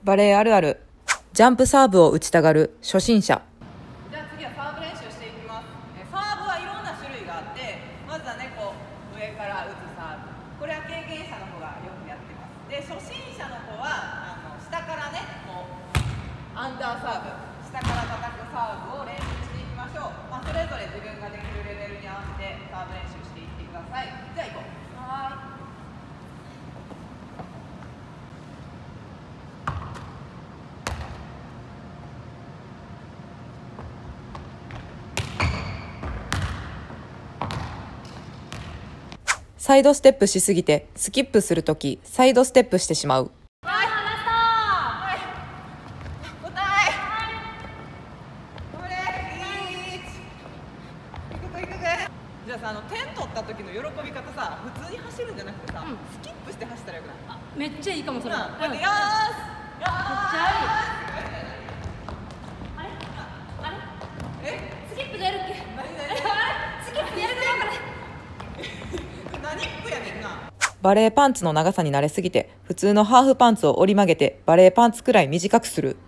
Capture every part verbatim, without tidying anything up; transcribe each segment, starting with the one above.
バレーあるある。ジャンプサーブを打ちたがる初心者。 じゃあ次はサーブ練習していきます。えサーブはいろんな種類があって、まずはねこう上から打つサーブ、これは経験者の子がよくやってます。で初心者の子はあの下からねこうアンダーサーブ、下から叩くサーブを練習していきましょう。まあ、それぞれ自分ができるレベルに合わせてサーブ練習していってください。じゃあ行こう。はーい。 サイドステップしすぎてスキップするときサイドステップしてしまう。 はい、話した。はい。答え。はい。頑張れ。いち。行くく行くく。じゃあさ、あの点取った時の喜び方さ、普通に走るんじゃなくてさ、うん、スキップして走ったらよくない？あ、 めっちゃいいかもそれ。 うん、こうやってよーし。よーし。めっちゃいい。 あれ？あれ？ え？ スキップでやるっけ？ 何何？ あれ？スキップでやるかどうかね。 何服やねんな。 バレーパンツの長さに慣れすぎて普通のハーフパンツを折り曲げてバレーパンツくらい短くする。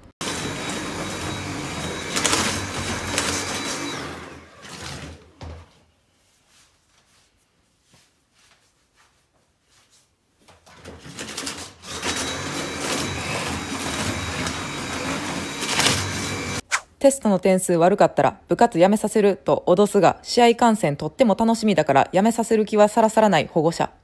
テストの点数悪かったら部活やめさせると脅すが、試合観戦とっても楽しみだからやめさせる気はさらさらない保護者。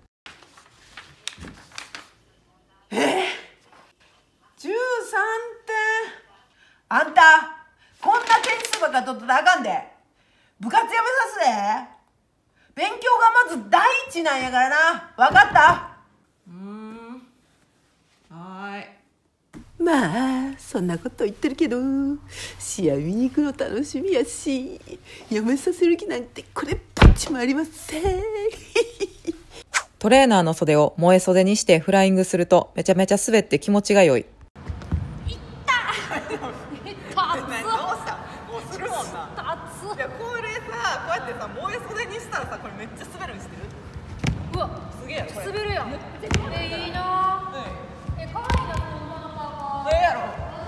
えー、じゅうさんてん。あんたこんな点数ばっか取ったらあかんで。部活やめさすで。勉強がまず第一なんやからな。わかった？ うーん、はーい。 まあそんなこと言ってるけど試合見に行くの楽しみやし、やめさせる気なんてこれっぽっちもありません。 トレーナーの袖を燃え袖にしてフライングするとめちゃめちゃ滑って気持ちが良い。 いったー。いった何どうした？もうするもんな。 熱っ。 いやこれさ、こうやってさ燃え袖にしたらさ、これめっちゃ滑るんしてる？ うわ、 すげえやろこれ。 滑るやん。え、いいなー。え、可愛いな、この馬のパーカー。 ええやろ。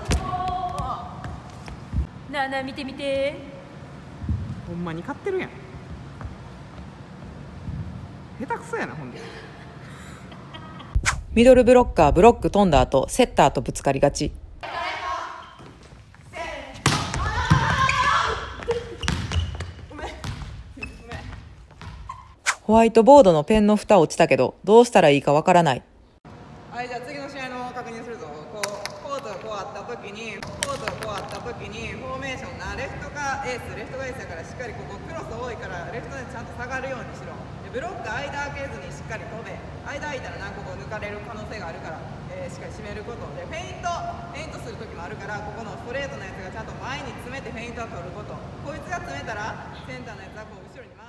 なあなあ見てみて。 ほんまに買ってるやん。下手くそやなほんで。 ミドルブロッカーブロック飛んだ後セッターとぶつかりがち。ホワイトボードのペンの蓋落ちたけどどうしたらいいかわからない。 はい、じゃあ次の試合の確認するぞ。こうコートがこうあった時にコートがこうあった時にフォーメーションな、レフトがエースレフトがエースやからしっかりここクロス多いからレフトでちゃんと下がるようにしろ。でブロック間開けずにしっかり飛べ。間開いたら何個こ抜かれる可能性があるから、えー、しっかり締めることで、フェイントフェイントする時もあるから、ここのストレートのやつがちゃんと前に詰めてフェイントを取ること。こいつが詰めたらセンターのやつはこう後ろに回る。